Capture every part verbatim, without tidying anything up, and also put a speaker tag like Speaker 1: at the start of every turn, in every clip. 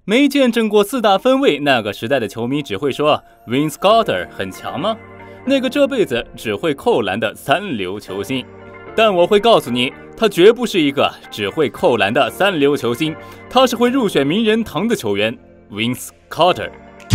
Speaker 1: 没见证过四大分卫那个时代的球迷只会说 Vince Carter 很强吗？那个这辈子只会扣篮的三流球星。但我会告诉你，他绝不是一个只会扣篮的三流球星，他是会入选名人堂的球员 Vince Carter。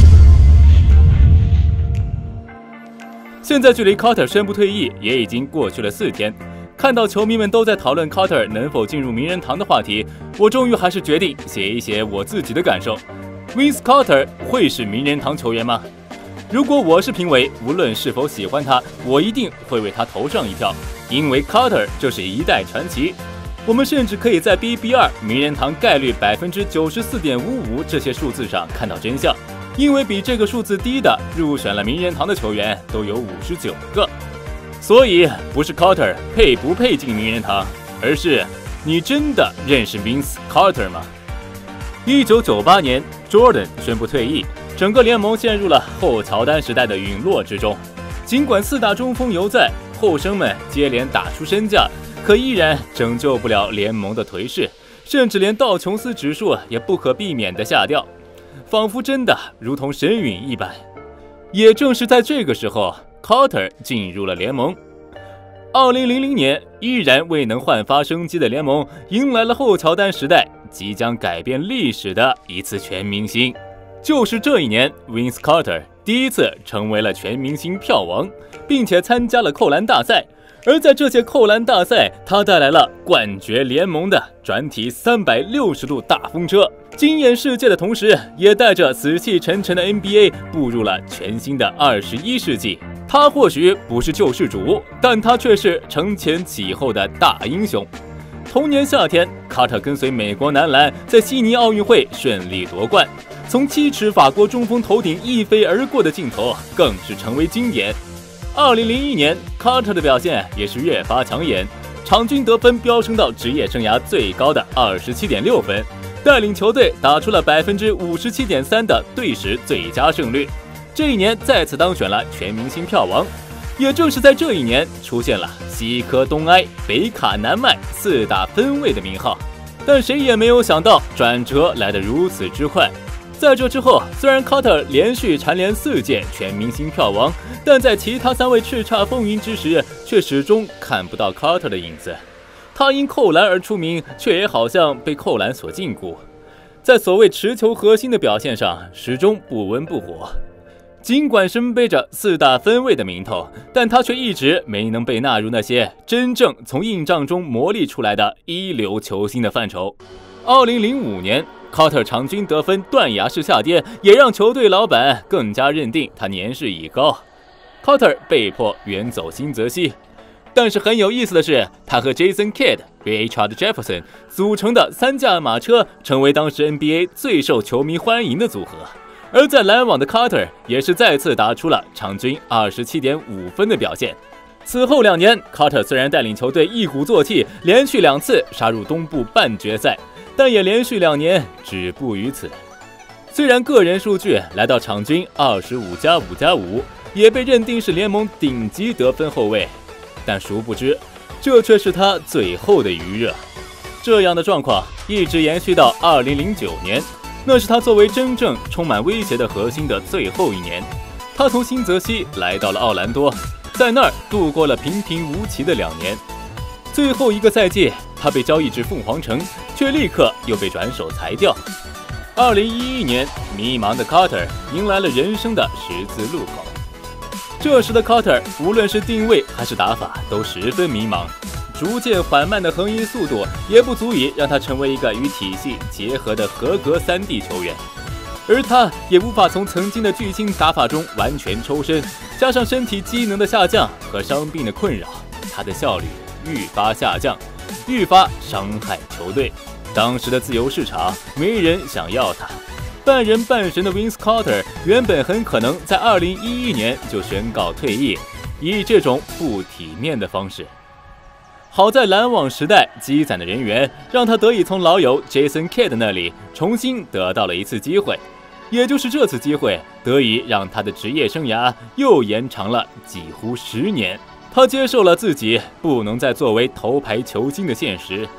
Speaker 1: 现在距离 Carter 宣布退役也已经过去了四天，看到球迷们都在讨论 Carter 能否进入名人堂的话题，我终于还是决定写一写我自己的感受。Vince Carter 会是名人堂球员吗？如果我是评委，无论是否喜欢他，我一定会为他投上一票，因为 Carter 就是一代传奇。我们甚至可以在 B B 二 名人堂概率 百分之九十四点五五 这些数字上看到真相，因为比这个数字低的入选了名人堂的球员都有五十九个。所以不是 Carter 配不配进名人堂，而是你真的认识 Vince Carter 吗？一九九八年 Jordan 宣布退役，整个联盟陷入了后乔丹时代的陨落之中。尽管四大中锋犹在，后生们接连打出身价，可依然拯救不了联盟的颓势，甚至连道琼斯指数也不可避免地下掉，仿佛真的如同神陨一般。也正是在这个时候， Carter 进入了联盟。二零零零年，依然未能焕发生机的联盟迎来了后乔丹时代即将改变历史的一次全明星。就是这一年， Vince Carter 第一次成为了全明星票王，并且参加了扣篮大赛。而在这届扣篮大赛，他带来了冠绝联盟的转体三百六十度大风车，惊艳世界的同时，也带着死气沉沉的 N B A 步入了全新的二十一世纪。他或许不是救世主，但他却是承前启后的大英雄。同年夏天，卡特跟随美国男篮在悉尼奥运会顺利夺冠，从七尺法国中锋头顶一飞而过的镜头更是成为经典。二零零一年，卡特的表现也是越发抢眼，场均得分飙升到职业生涯最高的 二十七点六分，带领球队打出了 百分之五十七点三 的队史最佳胜率。这一年再次当选了全明星票王。也正是在这一年，出现了西科东埃、北卡南麦四大分卫的名号。但谁也没有想到，转折来得如此之快。在这之后，虽然卡特连续蝉联四届全明星票王，但在其他三位叱咤风云之时，却始终看不到卡特的影子。他因扣篮而出名，却也好像被扣篮所禁锢，在所谓持球核心的表现上，始终不温不火。尽管身背着四大分卫的名头，但他却一直没能被纳入那些真正从硬仗中磨砺出来的一流球星的范畴。二零零五年，卡特场均得分断崖式下跌，也让球队老板更加认定他年事已高。卡特被迫远走新泽西，但是很有意思的是，他和 Jason Kidd 与 Richard Jefferson 组成的三驾马车，成为当时 N B A 最受球迷欢迎的组合。而在篮网的卡特也是再次打出了场均 二十七点五 分的表现。此后两年，卡特虽然带领球队一鼓作气，连续两次杀入东部半决赛，但也连续两年止步于此。虽然个人数据来到场均 二十五加五加五， 也被认定是联盟顶级得分后卫，但殊不知这却是他最后的余热。这样的状况一直延续到二零零九年，那是他作为真正充满威胁的核心的最后一年。他从新泽西来到了奥兰多，在那儿度过了平平无奇的两年。最后一个赛季，他被交易至凤凰城，却立刻又被转手裁掉。二零一一年，迷茫的卡特迎来了人生的十字路口。这时的卡特无论是定位还是打法都十分迷茫，逐渐缓慢的横移速度也不足以让他成为一个与体系结合的合格 三 D 球员，而他也无法从曾经的巨星打法中完全抽身，加上身体机能的下降和伤病的困扰，他的效率愈发下降，愈发伤害球队。当时的自由市场没人想要他，半人半神的 Vince Carter 原本很可能在二零一一年就宣告退役，以这种不体面的方式。好在篮网时代积攒的人员，让他得以从老友 Jason Kidd 那里重新得到了一次机会，也就是这次机会得以让他的职业生涯又延长了几乎十年。他接受了自己不能再作为头牌球星的现实，他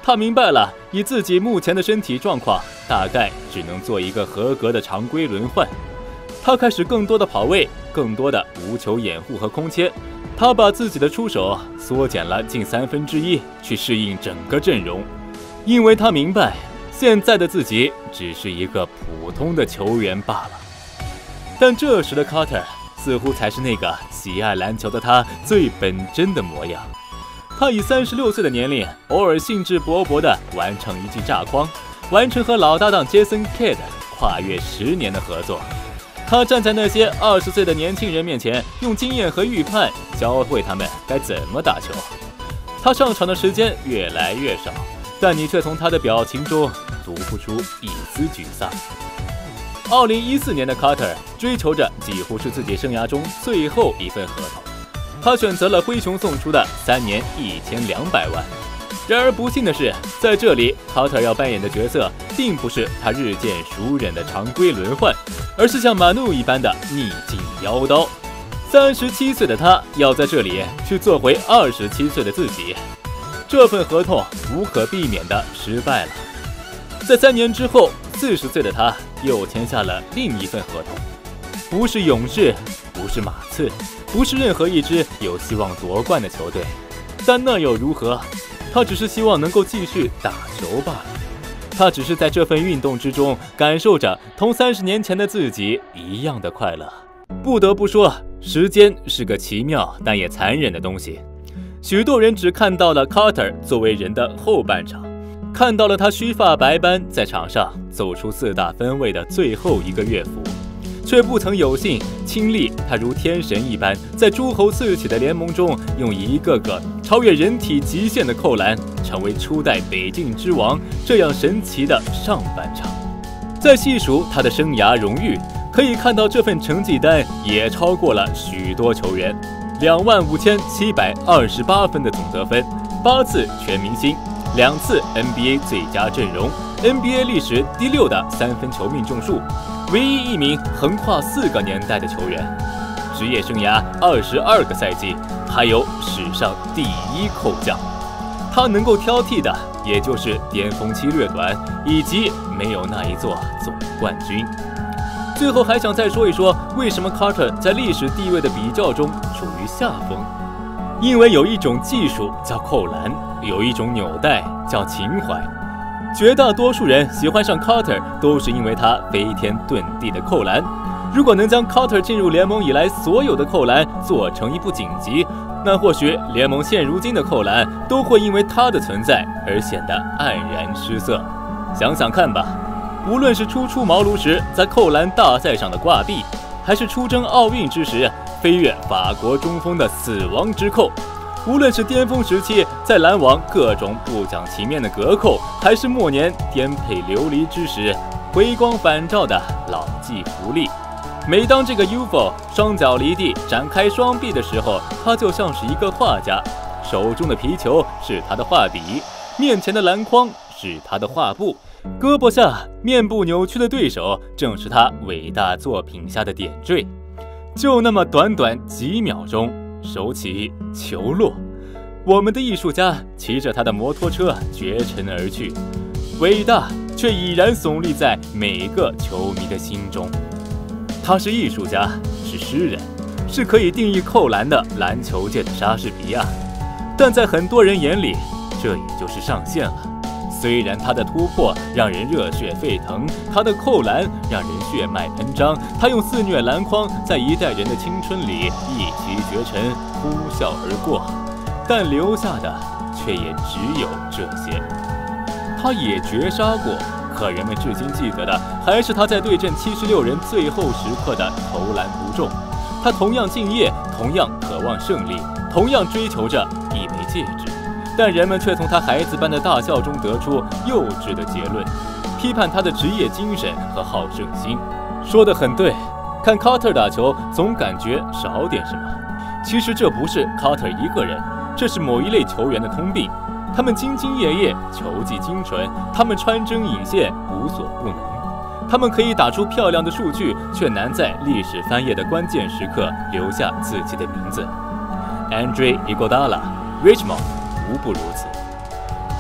Speaker 1: 他明白了，以自己目前的身体状况，大概只能做一个合格的常规轮换。他开始更多的跑位，更多的无球掩护和空切。他把自己的出手缩减了近三分之一，去适应整个阵容，因为他明白，现在的自己只是一个普通的球员罢了。但这时的 Carter 似乎才是那个喜爱篮球的他最本真的模样。他以三十六岁的年龄，偶尔兴致勃勃地完成一记炸筐，完成和老搭档 Jason Kidd 跨越十年的合作。他站在那些二十岁的年轻人面前，用经验和预判教会他们该怎么打球。他上场的时间越来越少，但你却从他的表情中读不出一丝沮丧。二零一四年的 Carter 追求着几乎是自己生涯中最后一份合同，他选择了灰熊送出的三年一千两百万。然而不幸的是，在这里 Carter 要扮演的角色并不是他日渐熟稔的常规轮换，而是像马努一般的逆境妖刀。三十七岁的他要在这里去做回二十七岁的自己，这份合同无可避免的失败了。在三年之后，四十岁的他又签下了另一份合同，不是勇士，不是马刺，不是任何一支有希望夺冠的球队，但那又如何？他只是希望能够继续打球罢了。他只是在这份运动之中感受着同三十年前的自己一样的快乐。不得不说，时间是个奇妙但也残忍的东西。许多人只看到了 Carter 作为人的后半场，看到了他须发白斑在场上走出四大分位的最后一个乐符，却不曾有幸亲历他如天神一般在诸侯四起的联盟中，用一个个超越人体极限的扣篮，成为初代北境之王这样神奇的上半场。在细数他的生涯荣誉，可以看到这份成绩单也超过了许多球员，两万五千七百二十八分的总得分，八次全明星，两次 N B A 最佳阵容， N B A 历史第六的三分球命中数，唯一一名横跨四个年代的球员，职业生涯二十二个赛季，还有史上第一扣将。他能够挑剔的也就是巅峰期略短，以及没有那一座总冠军。最后还想再说一说，为什么 Carter 在历史地位的比较中处于下风。因为有一种技术叫扣篮，有一种纽带叫情怀。绝大多数人喜欢上 Carter 都是因为他飞天遁地的扣篮。如果能将 Carter 进入联盟以来所有的扣篮做成一部锦集，那或许联盟现如今的扣篮都会因为他的存在而显得黯然失色。想想看吧，无论是初出茅庐时在扣篮大赛上的挂壁，还是出征奥运之时飞跃法国中锋的死亡之扣，无论是巅峰时期在篮网各种不讲情面的隔扣，还是末年颠沛流离之时回光返照的老骥伏枥，每当这个 U F O 双脚离地展开双臂的时候，他就像是一个画家，手中的皮球是他的画笔，面前的篮筐是他的画布，胳膊下面部扭曲的对手正是他伟大作品下的点缀。就那么短短几秒钟，手起球落，我们的艺术家骑着他的摩托车绝尘而去，伟大却已然耸立在每个球迷的心中。他是艺术家，是诗人，是可以定义扣篮的篮球界的莎士比亚，但在很多人眼里，这也就是上限了。虽然他的突破让人热血沸腾，他的扣篮让人血脉喷张，他用肆虐篮筐在一代人的青春里一骑绝尘，呼啸而过，但留下的却也只有这些。他也绝杀过，可人们至今记得的还是他在对阵七十六人最后时刻的投篮不中。他同样敬业，同样渴望胜利，同样追求着一枚戒指，但人们却从他孩子般的大笑中得出幼稚的结论，批判他的职业精神和好胜心。说得很对，看 Carter 打球总感觉少点什么。其实这不是 Carter 一个人，这是某一类球员的通病。他们兢兢业业，球技精纯，他们穿针引线，无所不能。他们可以打出漂亮的数据，却难在历史翻页的关键时刻留下自己的名字。Andre Iguodala、Richmond 无不如此。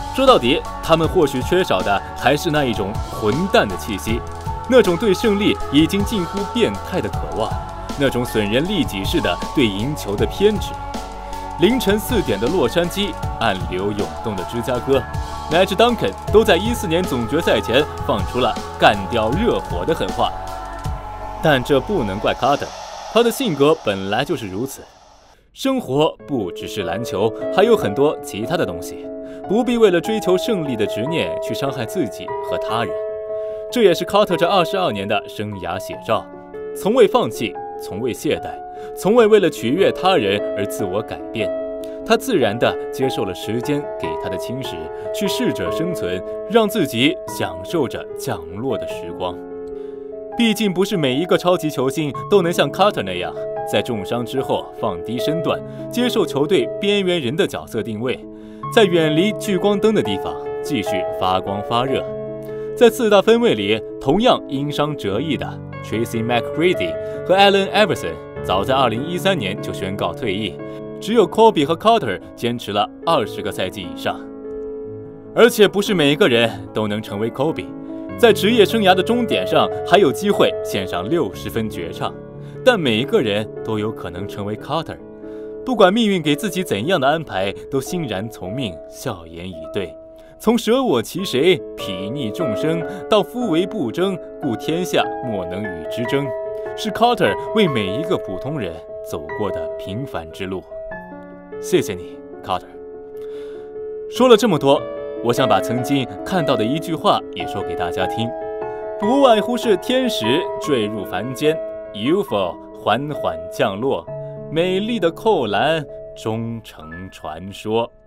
Speaker 1: 说到底，他们或许缺少的还是那一种混蛋的气息，那种对胜利已经近乎变态的渴望，那种损人利己式的对赢球的偏执。凌晨四点的洛杉矶，暗流涌动的芝加哥，乃至丹肯都在一四年总决赛前放出了干掉热火的狠话。但这不能怪卡特，他的性格本来就是如此。生活不只是篮球，还有很多其他的东西，不必为了追求胜利的执念去伤害自己和他人。这也是卡特这二十二年的生涯写照，从未放弃，从未懈怠，从未为了取悦他人而自我改变。他自然地接受了时间给他的侵蚀，去适者生存，让自己享受着降落的时光。毕竟不是每一个超级球星都能像卡特那样，在重伤之后放低身段，接受球队边缘人的角色定位，在远离聚光灯的地方继续发光发热。在四大分位里，同样因伤折翼的 Tracy McGrady 和 Allen Iverson 早在二零一三年就宣告退役，只有 Kobe 和 Carter 坚持了二十个赛季以上。而且不是每一个人都能成为 Kobe， 在职业生涯的终点上还有机会献上六十分绝唱，但每一个人都有可能成为 Carter。不管命运给自己怎样的安排，都欣然从命，笑颜以对。从舍我其谁，睥睨众生，到夫为不争，故天下莫能与之争，是 Carter 为每一个普通人走过的平凡之路。谢谢你 Carter。 说了这么多，我想把曾经看到的一句话也说给大家听，不外乎是天使坠入凡间， U F O 缓缓降落，美丽的扣篮终成传说。